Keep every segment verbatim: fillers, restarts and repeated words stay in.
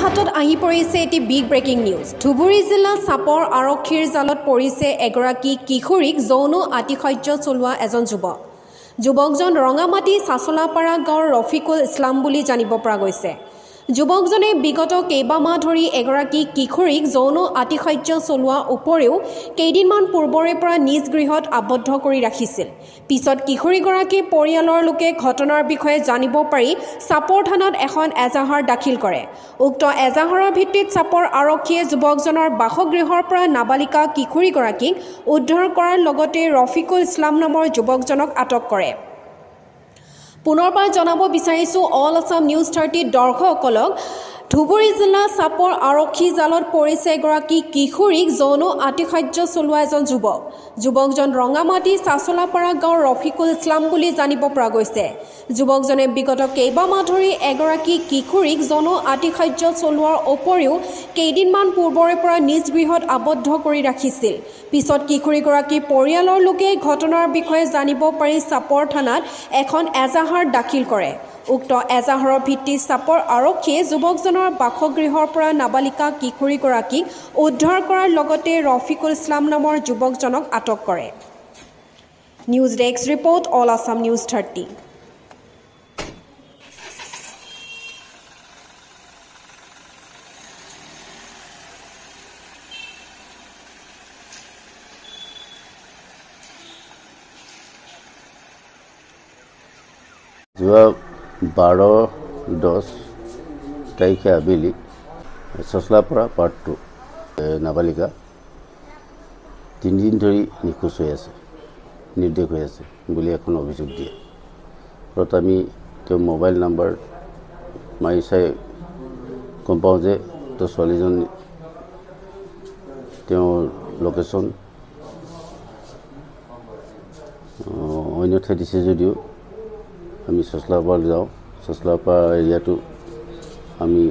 হাতত আহি পৰিছে এটি বিগ ব্ৰেকিং নিউজ। ধুবুৰী জিলা চাপৰ আৰক্ষীৰ জালত পৰিছে এগৰাকী কিশোৰীক যৌন আতিশয্য চলোৱা এজন যুৱক। যুৱকজন ৰঙামাটি চাচলাপাৰা গাঁৱৰ ৰফিকুল ইছলাম বুলি জানিব পৰা গৈছে। যুৱকজনে বিগত কেইবামাহ ধৰি এগৰাকী কিশোৰীক যৌন আতিশয্য চলোৱাৰ উপৰিও কেইদিনমান পূৰ্বৰে পৰা নিজ গৃহত আবদ্ধ কৰি ৰাখিছিল। পিছত কিশোৰীগৰাকীৰ পৰিয়ালৰ লোকে ঘটনাৰ বিষয়ে জানিব পাৰি চাপৰ থানাত এখন এজাহাৰ দাখিল কৰে। উক্ত এজাহাৰৰ ভিত্তিত চাপৰ আৰক্ষীয়ে যুৱকজনৰ বাসগৃহৰ পৰা নাবালিকা কিশোৰীগৰাকীক উদ্ধাৰ কৰাৰ লগতে ৰফিকুল ইছলাম নামৰ যুৱকজনক আটক কৰে। পুনৰবাৰ জনাব বিচাৰিছোঁ অল আছাম নিউজ থাৰ্টিৰ দৰ্শকসকলক, ধুবুৰী জিলা চাপৰ আৰক্ষী জালত পৰিছে এগৰাকী কিশোৰীক যৌন আতিশয্য চলোৱা এজন যুৱক। যুৱকজন ৰঙামাটি চাচলাপাৰা গাঁৱৰ ৰফিকুল ইছলাম বুলি জানিব পৰা গৈছে। যুৱকজনে বিগত কেইবামাহ ধৰি এগৰাকী কিশোৰীক যৌন আতিশয্য চলোৱাৰ উপৰিও কেইদিনমান পূৰ্বৰে পৰা নিজ গৃহত আবদ্ধ কৰি ৰাখিছিল। পিছত কিশোৰীগৰাকীৰ পৰিয়ালৰ লোকে ঘটনাৰ বিষয়ে জানিব পাৰি চাপৰ থানাত এখন এজাহাৰ দাখিল কৰে। উক্ত এজাহাৰৰ ভিত্তিত চাপৰ আৰক্ষীয়ে যুৱকজনৰ বাসগৃহৰ পৰা নাবালিকা কিশোৰীগৰাকীক উদ্ধাৰ কৰাৰ লগতে ৰফিকুল ইছলাম নামৰ যুৱকজনক আটক কৰে। News desk report, all Assam news thirty. যোৱা বাৰ দহ তাৰিখে আবেলি চচলাপাৰা পাৰ্ট টু নাবালিকা তিনিদিন ধৰি নিখোজ হৈ আছে, নিৰ্দেশ হৈ আছে বুলি এখন অভিযোগ দিয়ে। তাত আমি তেওঁ মোবাইল নাম্বাৰ মাৰি চাই গম পাওঁ যে তেওঁ ছোৱালীজন তেওঁৰ লোকেশ্যন অন্য ঠাই দিছে যদিও আমি চচলাপাৰ যাওঁ। চচলাপাৰ এৰিয়াটো আমি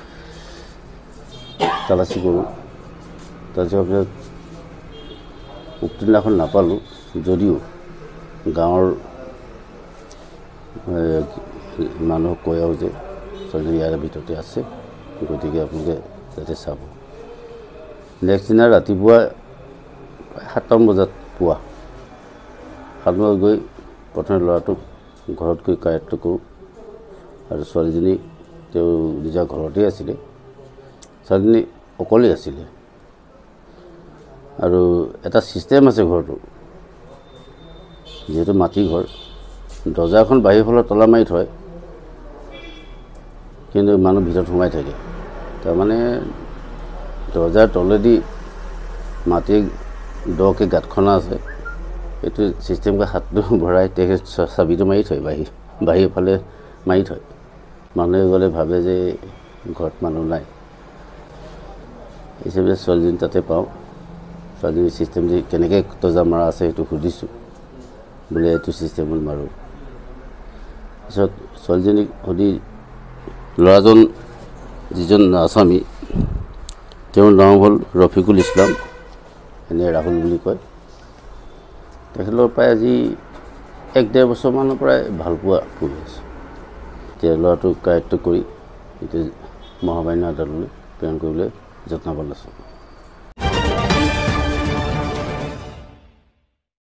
তালাচী কৰোঁ। তাৰপিছত উক্ত দিনাখন নাপালোঁ যদিও গাঁৱৰ মানুহক কৈ আৰু যে ছোৱালী ইয়াৰ ভিতৰতে আছে, গতিকে আপোনালোকে যাতে চাব। নেক্সট দিনা ৰাতিপুৱা সাতটামান বজাত পুৱা সাত বজাত গৈ প্ৰথমে ল'ৰাটোক ঘৰত গৈ কায়ত্ব কৰোঁ আৰু ছোৱালীজনী তেওঁ নিজৰ ঘৰতেই আছিলে। ছোৱালীজনী অকলেই আছিলে আৰু এটা ছিষ্টেম আছে ঘৰটো, যিহেতু মাটি ঘৰ, দৰ্জাখন বাহিৰ ফালে তলা মাৰি থয়, কিন্তু মানুহ ভিতৰত সোমাই থাকে। তাৰমানে দৰ্জাৰ তলেদি মাটি দকৈ গাঁত খনা আছে, এইটো ছিষ্টেমকৈ হাতটো ভৰাই তেখেত চাবিটো মাৰি থয়, বাহিৰ বাহিৰ ফালে মাৰি থয়। মানুহে গ'লে ভাবে যে ঘৰত মানুহ নাই। হিচাপে ছোৱালীজনী তাতে পাওঁ। ছোৱালীজনীৰ ছিষ্টেম যে কেনেকৈ দৰ্জা মৰা আছে সেইটো সুধিছোঁ, বোলে এইটো ছিষ্টেমত মাৰোঁ। পিছত ছোৱালীজনীক সুধি ল'ৰাজন যিজন আছামী, তেওঁৰ নাম হ'ল ৰফিকুল ইছলাম, এনে ৰাহুল বুলি কয়। তেখেতৰ প্ৰায় আজি এক ডেৰ বছৰমানৰ পৰাই ভালপোৱা কৰি আছে। এতিয়া ল'ৰাটোক কায়ত্ব কৰি এতিয়া মহামান্য আদালতলৈ প্ৰেৰণ কৰিবলৈ যত্নবান আছোঁ।